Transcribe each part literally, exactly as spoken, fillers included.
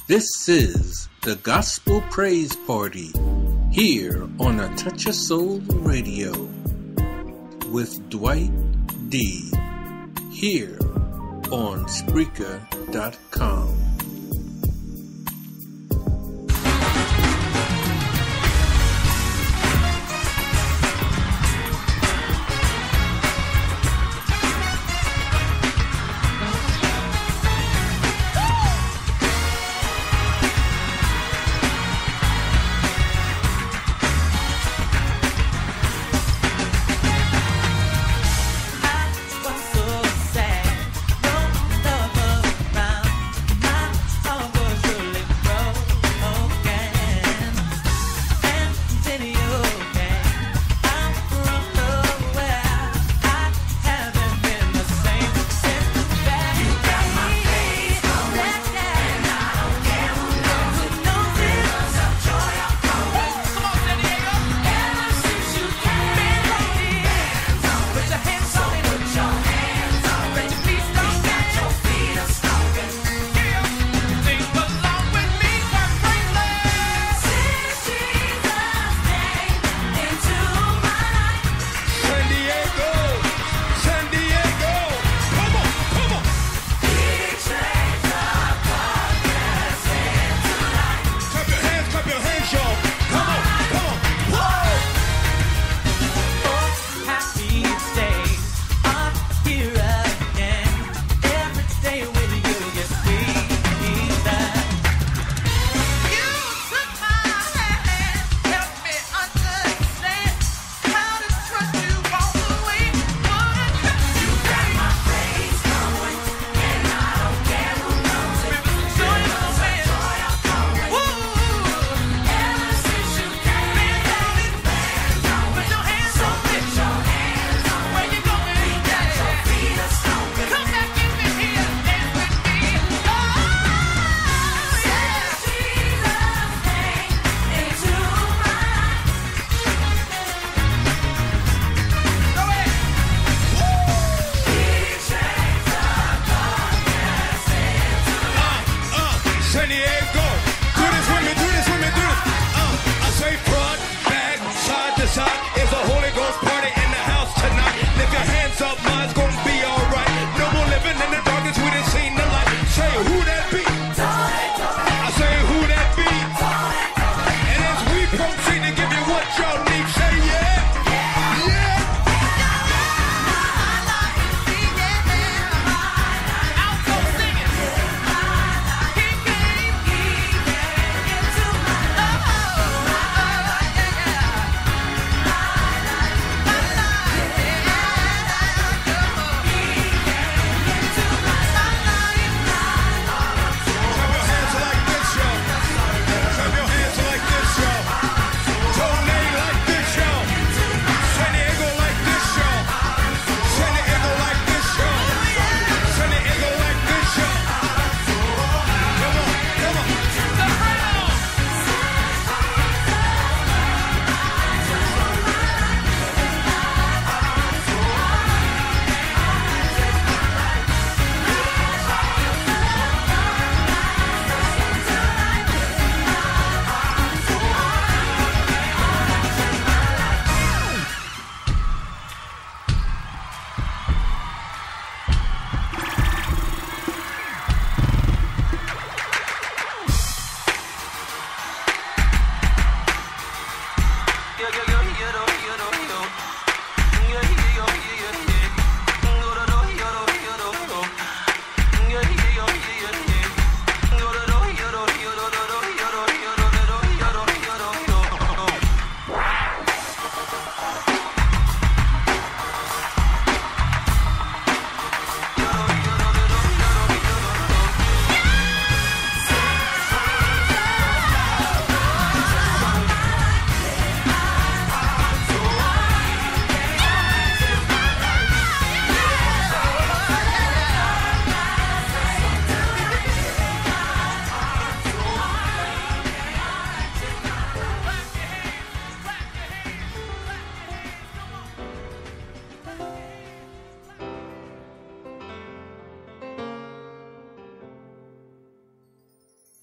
This is the Gospel Praise Party here on A Touch of Soul Radio with Dwight D. here on Spreaker dot com.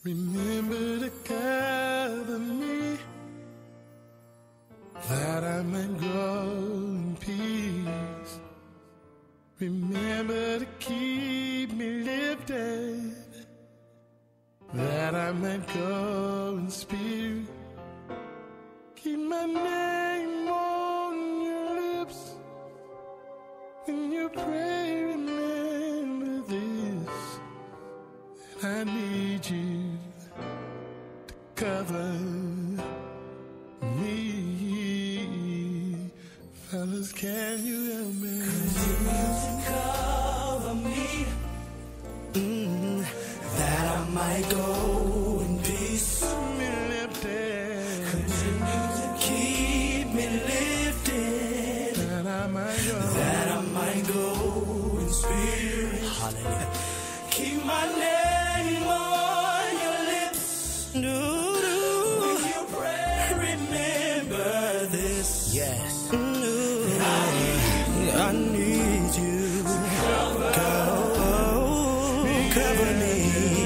Remember to cover me, that I might grow in peace. Remember to keep me lifted, that I might go in spirit. Keep my name on your lips. When you pray, remember this, that I need you to cover me. Fellas, can you help me? Continue to cover me, mm, that I might go in peace. Me lifted. Continue to keep me lifted, That I might go. that I might go in spirit. Hallelujah. Keep my name on your lips. No, no. When you pray, remember this. Yes. No. I need, I need you. Cover, cover me.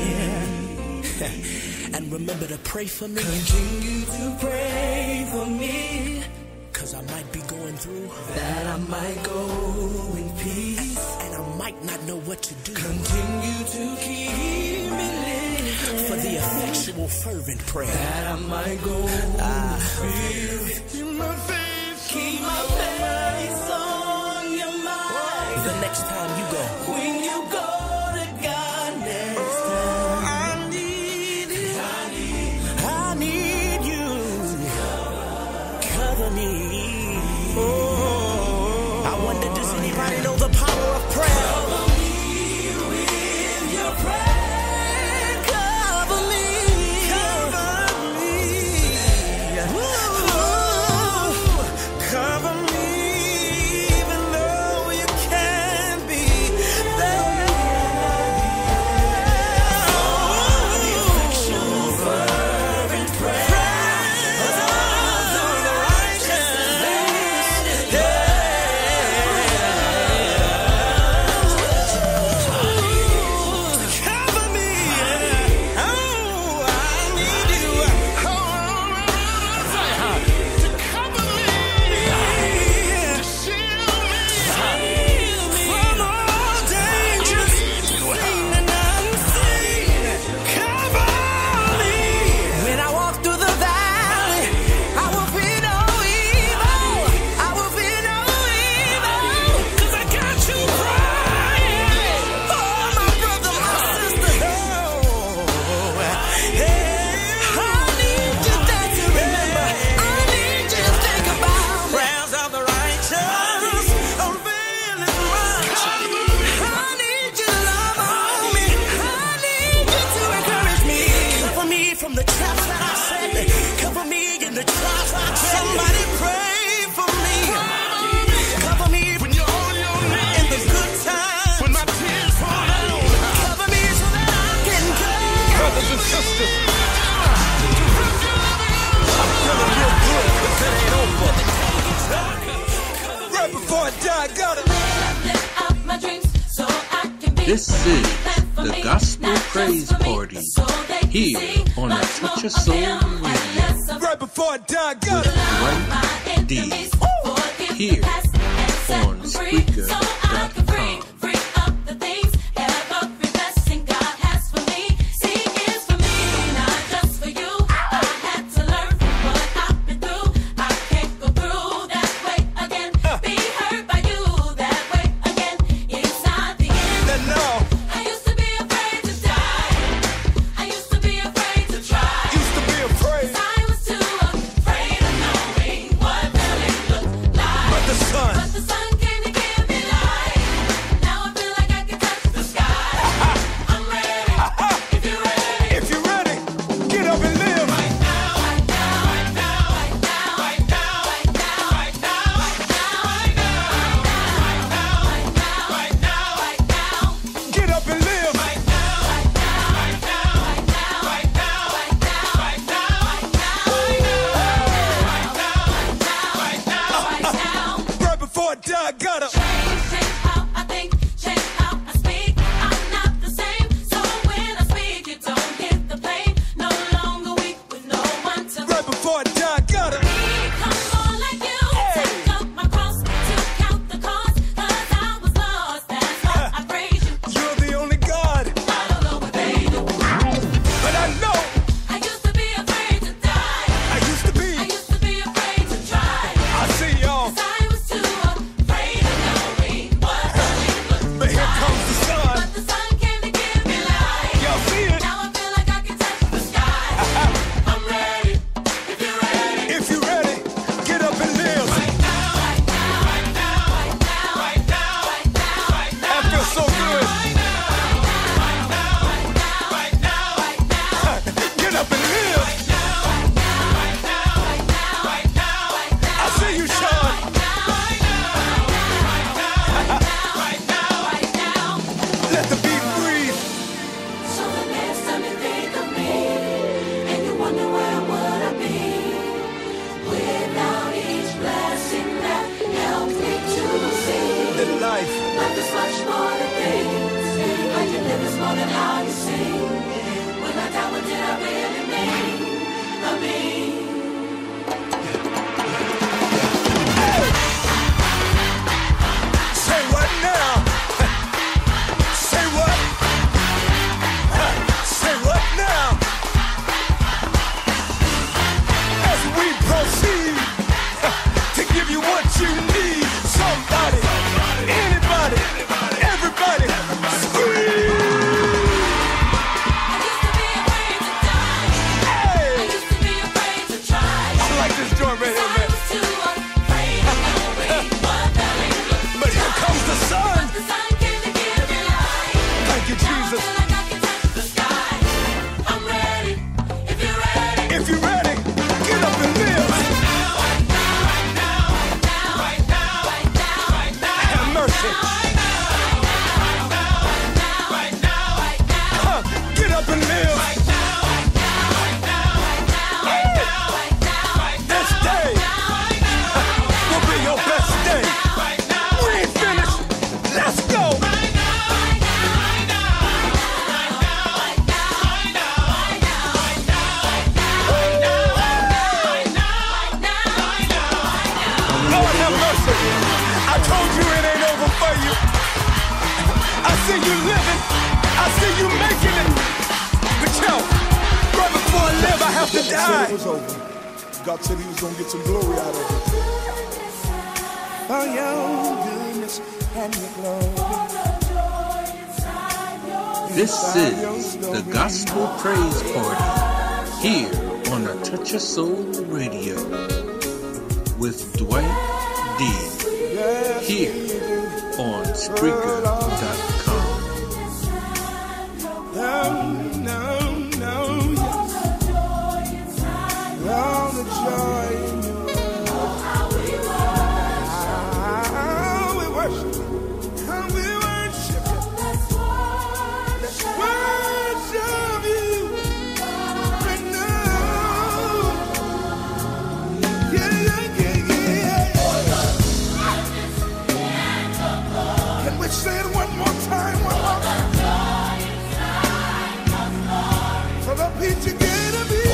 And remember to pray for me. Continue to pray for me, cause I might be going through, that I might go in peace, and I might not know what to do. Continue to keep me lifted, for the effectual fervent prayer, that I might go ah. in spirit. Keep my face. Keep my face on your mind. The next time you go, when you go to God next time, I need you. I need, I need you. Cover me. Oh, I wonder, does anybody know the power of prayer? Cover me with your prayer. Cover me. Cover me. Ooh, cover me, even though you can't be there. The effectual fervent prayers of the righteous. Cover me. Oh, I need you. To cover me. To shield me. From all danger, seen and unseen. Cover me. When I walk through the valley, I will fear no evil. I will fear no evil, cause I got you crying. Oh, my brother, my sister. Oh, hey, I need you there to remember. I need you to think about prayers of the righteous availeth much. I need you to love on me. I need you to encourage me. Cover me from the traps that I set. Cover me in the trials I tread. Somebody pray for me. Cover me When you're on your in knees. the good times. When my tears fall down. Cover me so that I can go. Brothers and sisters. I'm feeling real good because it ain't over. Right before I die, I gotta. This is the Gospel Praise Party here on A Touch of Soul Radio. Right before I die, I gotta. Dwight D here on Spreaker dot com. Then no, Used to be afraid. used to be afraid. I was too afraid of knowing what really looked like. But the sun, But the sun came to give me light. Now I feel like I can touch the sky. I'm ready. If you're ready. if you're ready, get up and live. Right now. Right now. Right now. Right now. Right now. Right now. Right now. Right now. Right now. Right now. Right now. Right now. Get up and live. Right now. Right now. Right now. Right now. Right now. Right now. Right now. Right now. Right now. Right now. Right before I die, I gotta. Change, change how I think, change how I speak. I'm not the same, so when I speak, you don't get the blame. God said he was going to get some glory out of it. For your goodness and your glory. This is the Gospel Praise Party here on A Touch of Soul Radio with Dwight D. Here on Spreaker dot com. No, no, no, yes. All the joy in your world. How we worship. How we worship. Let's worship you right now. Yeah, yeah, yeah, yeah. Can we say it one more time? One more time. For the peace you gave to me.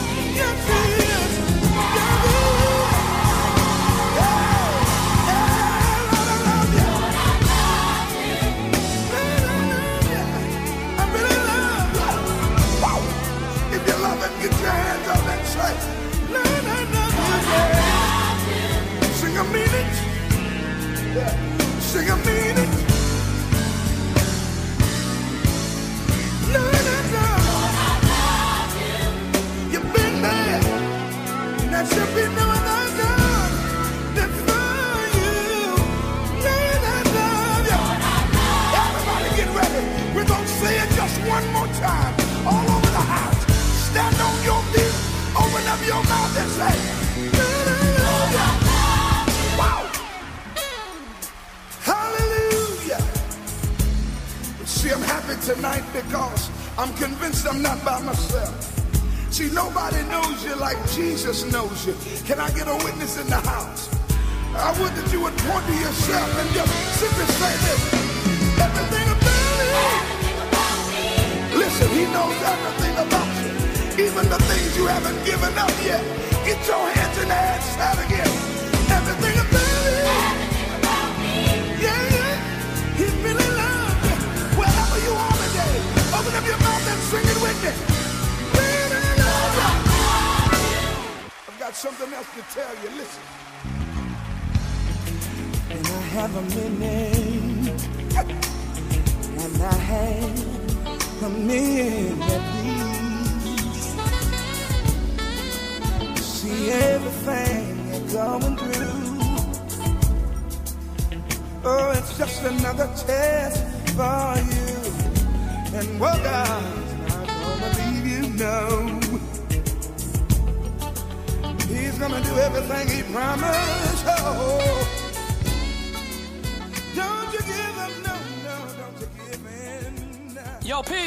Yeah. say, wow. Hallelujah. See, I'm happy tonight because I'm convinced I'm not by myself. See, nobody knows you like Jesus knows you. Can I get a witness in the house? I would that you would point to yourself and just simply say this. Everything about me. Listen, he knows everything about you. Even the things you haven't given up yet. Get your hands in the air, shout again. Everything about me. Yeah, yeah. He really loves you. Wherever you are today, open up your mouth and sing it with me. Really love you. I've got something else to tell you. Listen. And I have a minute, and I have a minute, please. See everything you're going through. Oh, it's just another test for you. And what God's not gonna leave you, no. He's gonna do everything he promised. Oh. Don't you give up, no, no, don't you give in. No. Yo, P.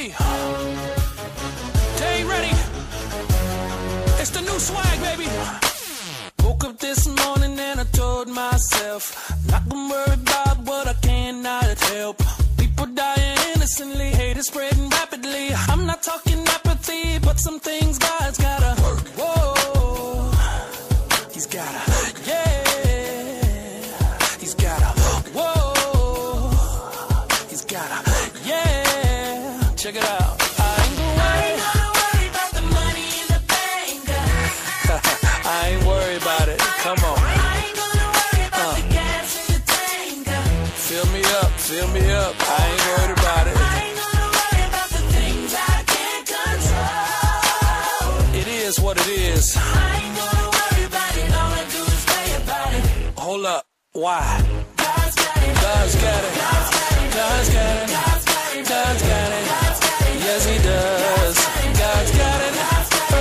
They ain't ready. It's the new swag, baby. Woke up this morning and I told myself, not gonna worry about what I cannot help. People dying innocently, hate is spreading rapidly. I'm not talking apathy, but some things God's gotta work. Whoa, he's gotta, yeah, he's gotta, whoa, he's gotta, yeah. Check it out. I ain't gonna worry, I ain't gonna worry about the money in the bank. I ain't worried about it. Come on. I ain't gonna worry about uh. the gas in the tank. Fill me up, fill me up. I ain't worried about it. I ain't gonna worry about the things I can't control. It is what it is. I ain't gonna worry about it. All I do is pray about it. Hold up. Why? God's got it. God's got it. God's got it. God's got it. God's got it. God's got it. Yes, he does. God's got it. Oh.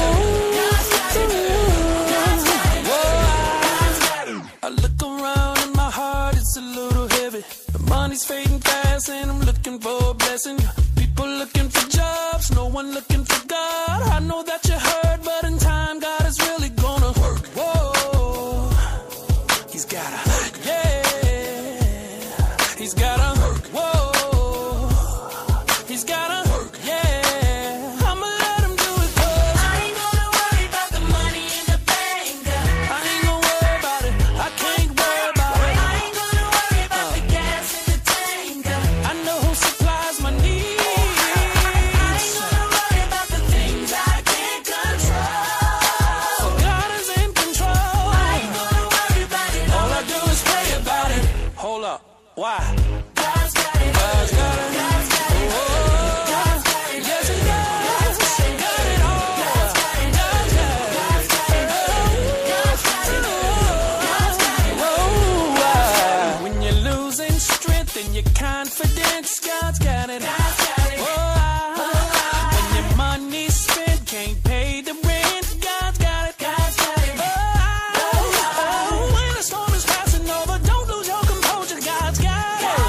I look around and my heart is a little heavy. The money's fading fast and I'm looking for a blessing. People looking for jobs, no one looking for God. I know that you heard, but in time God is really gonna work. Whoa, he's gotta, yeah, he's gotta, whoa, he's gotta, yeah. I'ma let him do it, cause I ain't gonna worry about the money in the bank. I ain't gonna worry about it. I can't worry about it. I ain't gonna worry about uh. the gas in the tank. I know who supplies my needs. I ain't gonna worry about the things I can't control. So God is in control. I ain't gonna worry about it. All I do is pray about it. Hold up. Why? God's got it. God's got it. God's got it. Oh, God's got it. Yes, he does. God's got it all. God's got it. God's got it. God's got it. God's got it. God's got it. Oh, why? When you're losing strength and your confidence, God's got it. God's got it. Oh, when your money's spent, can't pay the rent, God's got it. God's got it. Oh, when the storm is passing over, don't lose your composure, God's got it.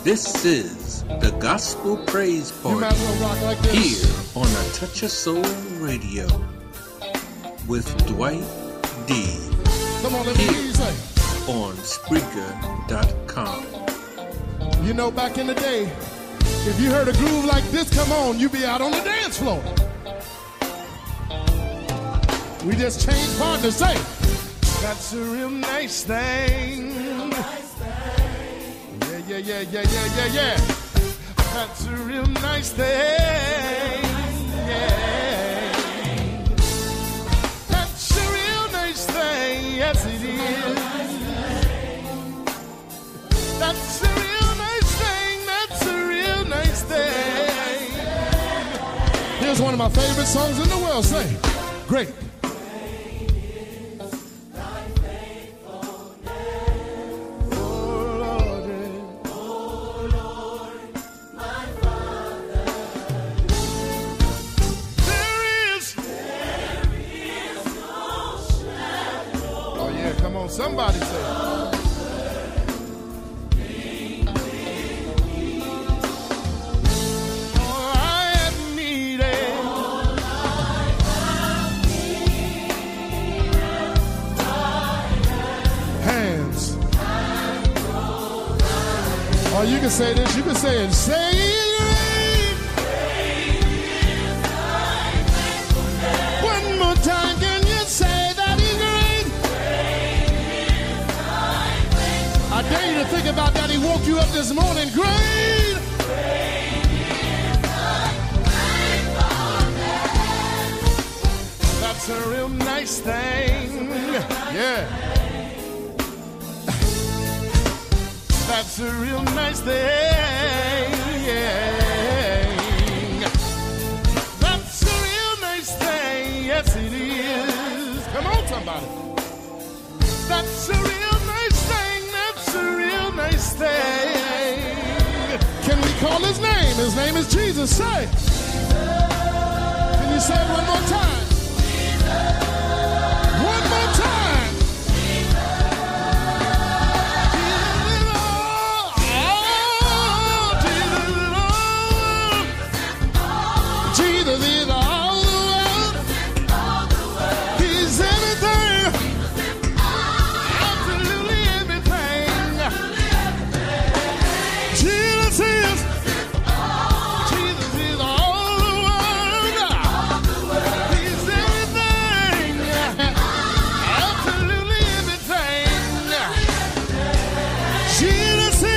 This is the Gospel Praise Party You might as well rock like this. here on A Touch of Soul Radio with Dwight D. Come on, let me hear you say. On Spreaker dot com. You know, back in the day, if you heard a groove like this come on, you'd be out on the dance floor. We just changed partners, say. That's a real nice thing. Yeah, yeah, yeah, yeah, yeah, yeah, yeah. That's a real nice thing. Yeah. That's a real nice thing. Yes, it is. That's a real nice thing. That's a real nice thing. Here's one of my favorite songs in the world. Say, great. Somebody say it. All I have needed. Hands. Or you can say this, you can say it. Say it. One more time, can you say that he's great? I dare you to think about that. He woke you up this morning. Great. That's a real nice thing. Yeah. That's a real nice thing. Yeah. That's a real nice thing. Yes, it is. Come on, somebody. That's a real nice thing. That's a real nice thing. Can we call his name? His name is Jesus. Say. Can you say it one more time? One more time. Jesus is all the world. He's everything. Absolutely everything. Jesus is. Jesus is all the world. He's everything. Absolutely everything. Jesus is.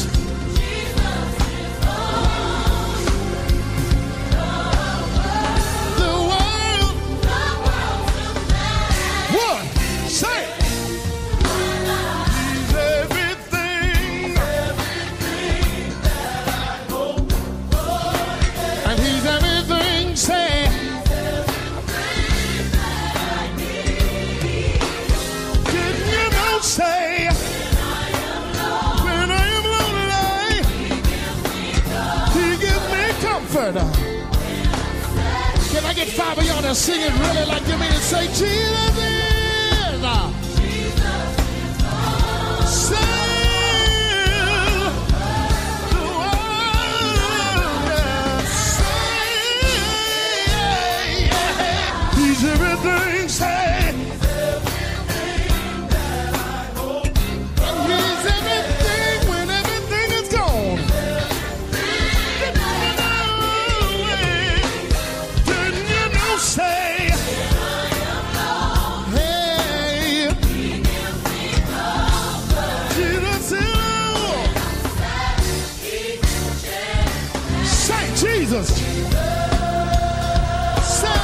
The world. What? Say it. He's everything. And he's everything. Say. Didn't you know? Say. When I am lonely, he gives me comfort. Can I get five of y'all to sing it really like you mean it? Say, Jesus is. Say, the world. Say, he's everything. Say, he's everything when everything is gone. Didn't you know? Say, hey, Jesus is. Say, Jesus. Say,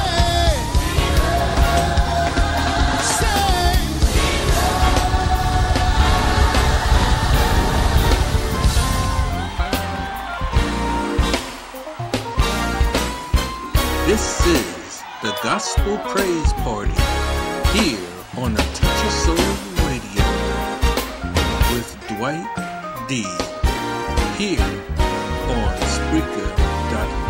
say. This is the Gospel Praise Party here on A Touch of Soul Radio with Dwight D. here on Spreaker dot com.